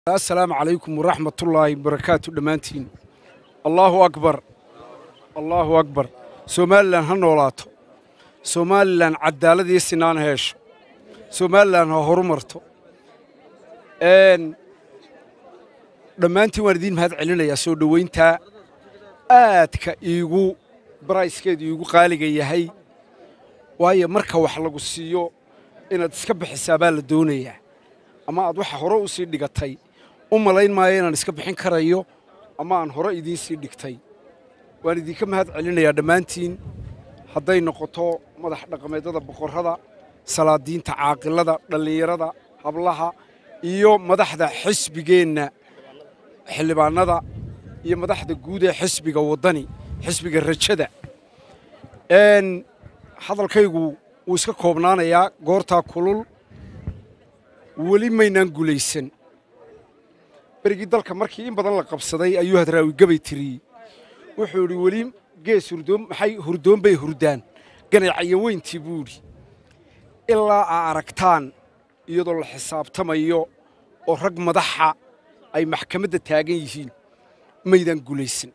السلام عليكم ورحمة الله وبركاته دمانتين. الله أكبر الله أكبر. سومالان هنولاتو سومالان عدالة يسنان هيش سومالان هورمرتو دمانتين واردين بهذا علينا يا سود وينتا آتك يجو برايس كده يجو قالق يهي وهي مركة وحلقو السيو إن تسكب حسابات الدنيا أما أضوح هروب سيد دقتي umalayn maayo inaan iska bixin karayo ama aan hore idin sii dhigtay waan idin ka mahad celinayaa dhamaantiin haday noqoto madax dhaqameedada boqorada salaadiinta caaqilada dhalinyarada hablaha iyo madaxda xisbigeena xildhibaanada iyo madaxda guud ee xisbiga wadani xisbiga rajada hadalkaygu uu iska koobnaanayaa goorta kulul wali maynaan guulaysan بريد دالك مركي إن بدل قبصدي أيها دراوي قبي تري وحوري وليم جيس هردوم حي هردوم بي هردان قني عيوين تبوري إلا عركتان يضل الحساب تمايو ورق مضحى أي محكمة التاجين ميدان قوليسن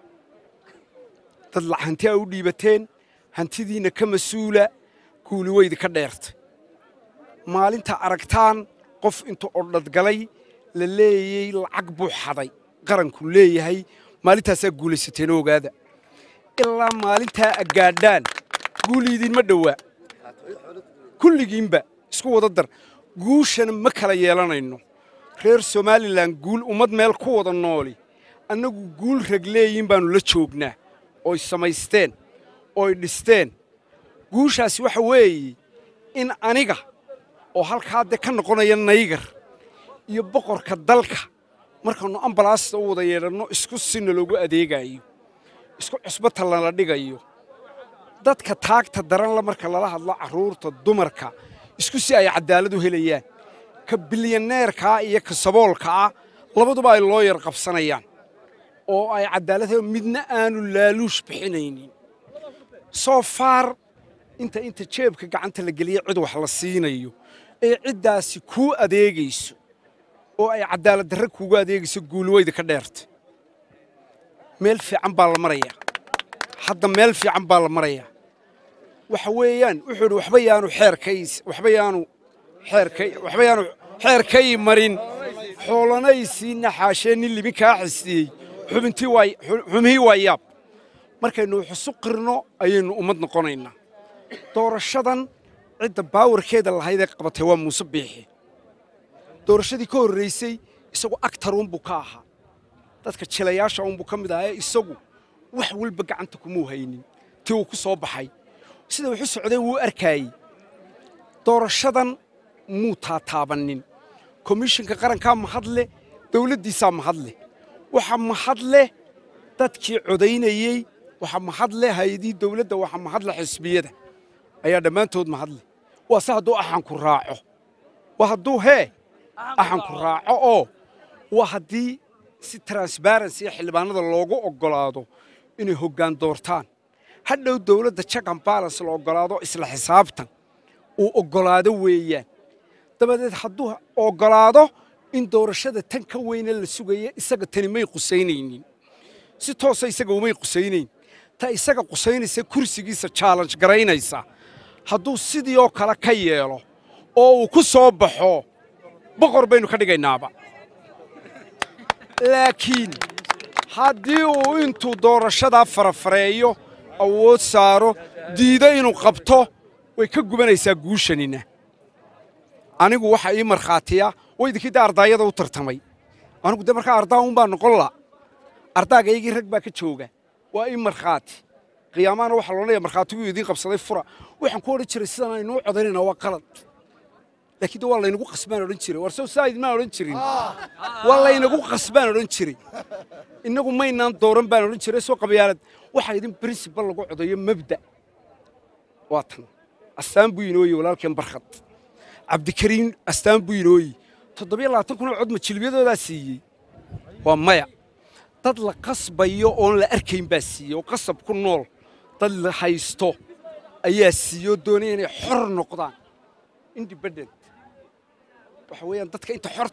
تطلع هنتي أولي بتين هنتي دينا كمسؤولة كل ويد كديرت مال انت عركتان قف انتو أرض قلي للي العقب حضي قرن كلية هي مالتها سجول ستينو هذا إلا مالتها أجادان قولي دين مدوا كل جنبه سكوا ضدر جوشن مكلا يلانا إنه خير سومالي لنقول ومد مال قوة النولي أنه قول رجلين بانو لتشوبنا أو السمايستين أو الستين جوش أسوأ حوي إن أنيقة أو هالكاد كان نقول ينايجر يبقر كدلك مركنا أمبلاس وده يرنو إسكو سن لوجو أديجايو إسكو إثبات الله لديجايو دت كتاك تدرن لمرك الله الله عرور تدمرك إسكو سي عدالة وهليان كبليونير كا يكسبول كا لبضو باي اللوير قفصنيان أو أي عدالة مدنا آن لالوش بحنينين so far أنت شيبك قعنت لقلية عدو حلصينيو أي عداسي كو أديجيسو oo ay cadaalad darro kugu adeegayso guulweyda ka dheerta meel fiican baa la maraya hadda meel fiican baa la maraya waxa weeyaan wuxuu waxba yaanu xeerkay marin xoolanaysiina xaasheen libin ka xistiyay xumihii waa yaab markaynu xusu qirno ayaynu ummad noqonaynaa doorashadan cidda baawarkeeda lahayd ee qabatay waa Muuse Biixi doorashadii ka horeysay isagu aktar buu ka ahaa dadka jilayaasha buu ka mid ahaa isagu wax walba gacanta kuma haynin tii uu ku soo baxay sida wuxuu socday wuu arkay doorashadan muu taabanin komishanka qaranka ma hadle dawladdiisa ma hadle waxa ma hadle dadkii codaynayay waxa ma hadle hay'adii dawladda waxa ma hadle xisbiyada ayaa dhamaantood ma hadle waa saadoo axan ku raaco waa haduu أحن كراعة وهدي سي ترانسبيرنسي حلبانada loogu ogolaado inay hoggaan doortaan hadhow dawladda check and balance loo ogolaado isla xisaabtan uu ogolaado weeyaan dabadeed hadduu ogolaado in doorashada tan ka weyn la sugayo isaga tani may qusaynaynin si toos ah isaga uma qusaynayn ta isaga qusaynaysa kursigiisa challenge garaynaysa hadduu sidii oo kala ka yeelo oo uu ku soo baxo بقر بينو كدغ ينابا لكن هاديو انتو دورشدا فرفريو او سارو ديدا انو قبطو way ka gubanaysaa guushanina anigu waxa ii marxaatiya way idinka ardayada u tartamay anigu de marka ardaa un baan noqon la ardaageygii rag baa ka jooga waa ii marxaati qiyaamana waxa loo leeyahay marxaatigu idin qabsaday fura waxaan ku oran jiray sidaan aynu codaynaa waa qalad لكن ده والله ينقو قسمان ورنشري ورسو سايد ما ورنشري والله ينقو قسمان ورنشري إنه ما ينام دورن بان ورنشري سوق بيارد واحد يدين برينسيبل لقو عضوية مبدأ واطن أستان بوينوي ولا كان برخط عبد الكريم أستان بوينوي تضبي الله تكون عضمة شلبية ده سي ومايا تطلع قصب يوون لأركين بسي وقصب كل نول تطلع حيستو أياسيو دونين حر نقطان independent waxa weeyaan dadka inta xorta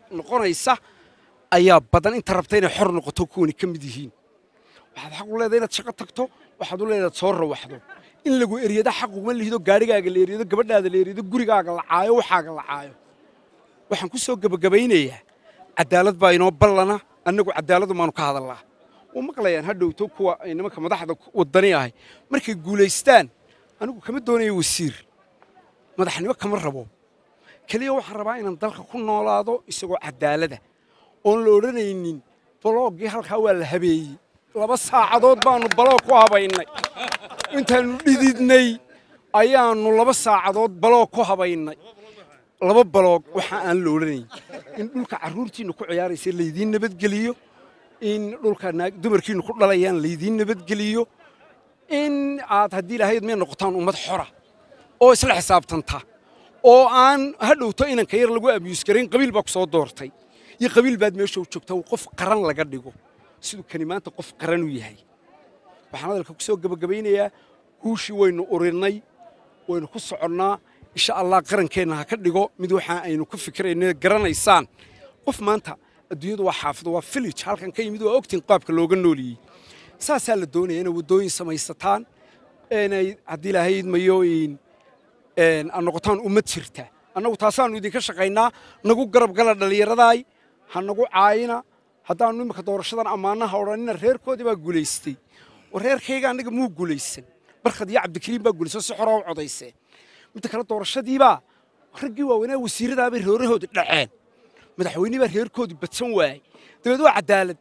noqonaysa ayaa badan inta rabta inay xor noqoto kuwani ka mid yihiin waxaad xaq u leedahay inaad shaqo tagto waxaad u leedahay soo rawaxdo in lagu eriyada xaq uma lihido gaarigaaga la eriyado gabadhaada la eriyado gurigaaga la caayo waxaaga la caayo waxaan ku soo gabagabeynayaa cadaalad baa inoo ballana annagu cadaaladu maanu ka hadalnaa oo maqlayaan hadhowto kuwa nimanka madaxda wadani ahay markay guulaystaan anigu kama doonayo wasiir madaxnimo kama rabo kaliya waxaan rabaa inaan dalka ku noolaado isagoo cadaalada oon la odhanaynin baloogii halkaa waa la habeeyey 2 saacadood baanu baloog ku habaynay intaanu dhididnay ayaanu 2 saacadood baloog ku habaynay 2 baloog waxa aan la odhanayn in dhulka carruurtiina ku ciyaaraysa leeydiin nabadgeliyo in dhulka dumarkiina ku dhalayaan leeydiin nabadgeliyo in aad haddii lahayd ma noqotaan ummad xora oo isla xisaabtanta oo aan hadhowto inanka yar lagu abuse garin qabiil baa ku soo doortay iyo qabiil baad meesha u joogtaa qof qaran laga dhigo sidoo kalimaanta qof qaran u yahay waxaan hadalka ku soo gabagabeynayaa guushii waynu urinay waynu ku soconnaa insha Allah qarankeena ha ka dhigo mid waxa aynu ku fikirayno garanaysaan qof maanta adduunyadu waa xaafid waa village halkan ka yimid waa ogtiin qaabka looga nooliyay saasaa la doonaya inay wadooyin samaysataan inay haddii lahayd mayooyin aan noqotaan ummad jirta annagu taasaanu idinka shaqaynaa nagu garab gala dhalinyaradaay ha nagu caayina haddaanu imika doorashadan ammaanaha odhanina reerkoodii baa guulaystay oo reerkayga annaga muu guulaysan barkad iyo cabdikariim baa guulaysan si xora u codayseen midda kale doorashadiibaa raggii waaweynaa wasiiradaabay reerahoodii dhaceen madaxweynihii baa reerkoodii badsan waayey dabeed waa cadaalad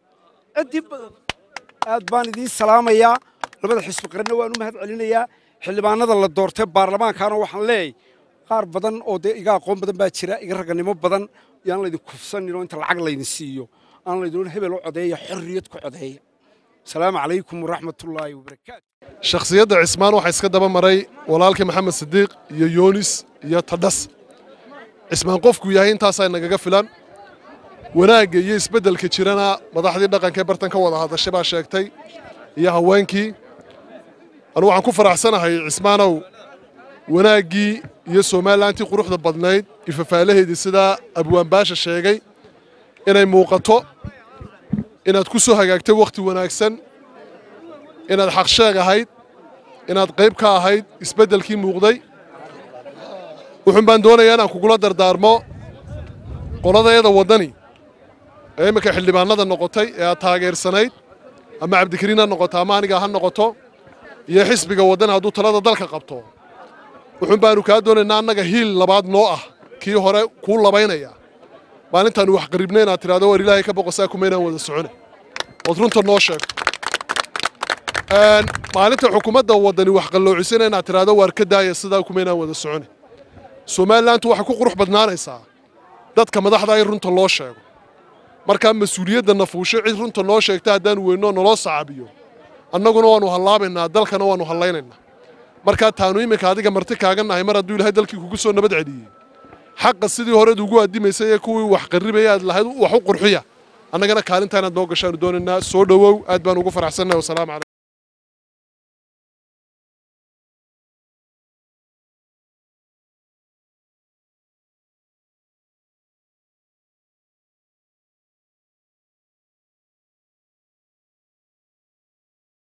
aad baan idiin salaamayaa labada xisbi qaranna waan u mahad celinayaa xildhibaanada la doortay baarlamaankaana waxaan leeyahay qaar badan oo iga aqoon badan baa jira iga raganimo badan yaan la idin kufsanin oo inta lacag la idin siiyo aan la idin hebel u codeeya xorriyad ku codeeya السلام عليكم ورحمة الله وبركاته شخصية عثمان waxaa iska daba maray walaalkii maxamed sidiiq iyo yoonis iyo tadhas عثمان qofku yahay intaas ay nagaga filan wanaaga iyo isbedelka jirana madaxdii dhaqanka bartanka wada hadashay baa sheegtay iyo haweenkii anu waxaan ku faraxsanahay عثمانow wanaagii iyo Soomaaliyaantii quruxda badnayd ifafaalaheedii sida abwaan baasha sheegay inay muuqato inaad ku soo hagaagtay waqti wanaagsan inaad xaq sheeg ahayd inaad qayb ka ahayd isbedelkii muuqday wuxuu baan doonayaa inaan kugula dardaarmo qoladayada wadani ee imika xildhibaanada noqotay ee aad taageersanayd ama cabdikariin ha noqoto ama aniga ha noqoto iyo xisbiga wadan hadduu talada dalka qabto wuxuu baanu kaa doonaynaa annaga hiil labaad noo ah kii hore kuu labaynaya maalintaan wax qaribnay inaad tiraahdo war ilaahay ka boqosaa kuma inaan wada socone oo runta noo sheeg maalinta xukuumadda wadani wax qalloocisan inaad tiraahdo war ka daaya sidaa kuma inaan wada socone Soomaaliland waxa ku qurux badnaanaysaa dadka madaxda ay runta loo sheego marka mas'uuliyadda nafuusho cid runta noo sheegta hadaan weyno nolol saabiyo annaguna waanu halaabaynaa dalkana waanu halaynaynaa marka taanu imika adiga marti kaaga nahay mar hadduu ilaahay dalkii kugu soo nabad celiyay حق السيدي هرد وجوه دي مسيا كوي وحقرب يا لهذا وحق قرحية أنا جانا كارنتانا دوغ شان دون الناس سودو أدبان وقفر حسنا والسلام عليكم